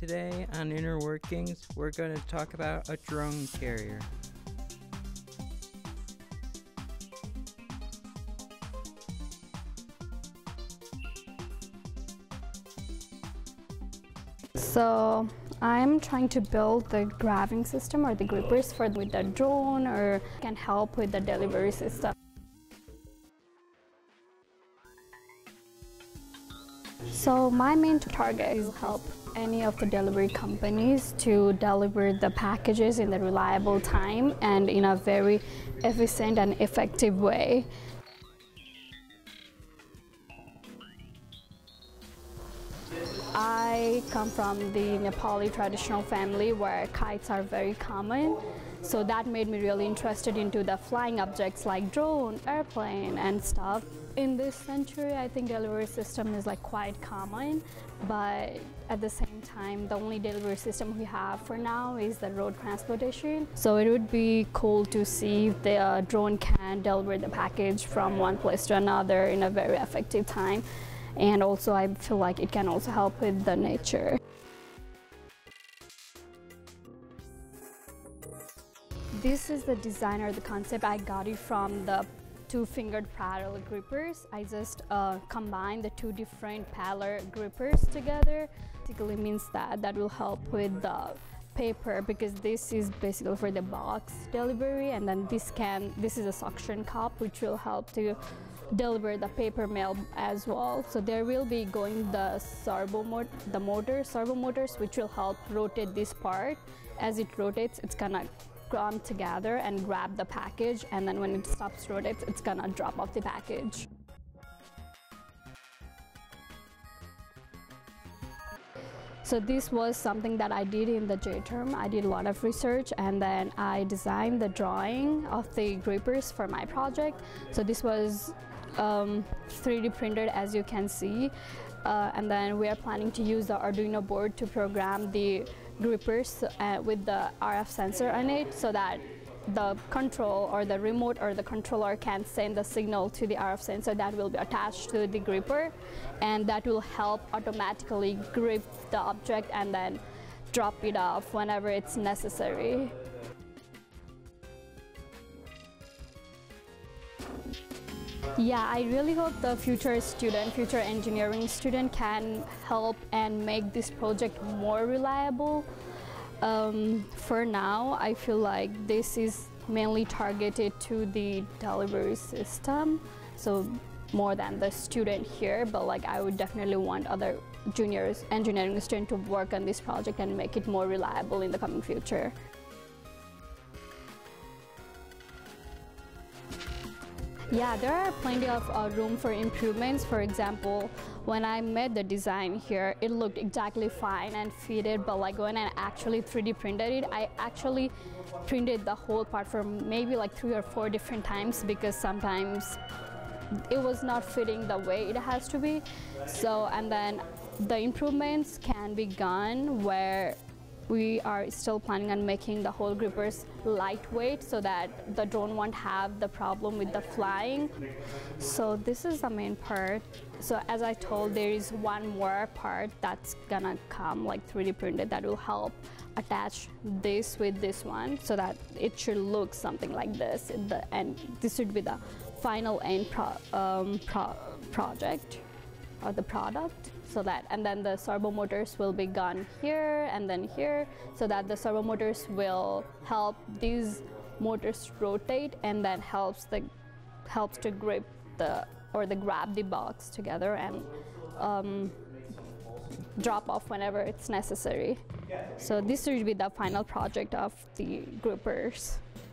Today on Inner Workings, we're going to talk about a drone carrier. So I'm trying to build the grabbing system or the grippers with the drone, or can help with the delivery system. So my main target is help any of the delivery companies to deliver the packages in a reliable time and in a very efficient and effective way. I come from the Nepali traditional family where kites are very common, so that made me really interested into the flying objects like drone, airplane and stuff. In this century, I think delivery system is like quite common, but at the same time, the only delivery system we have for now is the road transportation. So it would be cool to see if the drone can deliver the package from one place to another in a very effective time. And also I feel like it can also help with the nature. This is the design or the concept. I got it from the two-fingered paddle grippers. I just combined the two different paddle grippers together. Basically means that will help with the paper, because this is basically for the box delivery, and then this is a suction cup which will help to deliver the paper mail as well. So there will be going the servo motors which will help rotate this part. As it rotates, it's gonna come together and grab the package, and then when it stops rotating, it's gonna drop off the package. So this was something that I did in the J term. I did a lot of research, and then I designed the drawing of the grippers for my project. So this was 3D printed, as you can see, and then we are planning to use the Arduino board to program the grippers with the RF sensor on it, so that the control or the remote or the controller can send the signal to the RF sensor that will be attached to the gripper, and that will help automatically grip the object and then drop it off whenever it's necessary. Yeah, I really hope the future engineering student can help and make this project more reliable. For now, I feel like this is mainly targeted to the delivery system, so more than the student here, but like I would definitely want other juniors engineering students to work on this project and make it more reliable in the coming future. Yeah, there are plenty of room for improvements. For example, when I made the design here, it looked exactly fine and fitted, but like when I actually 3D printed it, I actually printed the whole part for maybe like 3 or 4 different times, because sometimes it was not fitting the way it has to be. So, and then the improvements can be gone where we are still planning on making the whole grippers lightweight so that the drone won't have the problem with the flying. So this is the main part. So as I told, there is one more part that's gonna come like 3D printed that will help attach this with this one, so that it should look something like this in the end. This should be the final end project or the product. So that, and then the servo motors will be gone here and then here, so that the servo motors will help these motors rotate, and then helps to grip grab the box together and drop off whenever it's necessary. So this should be the final project of the grippers.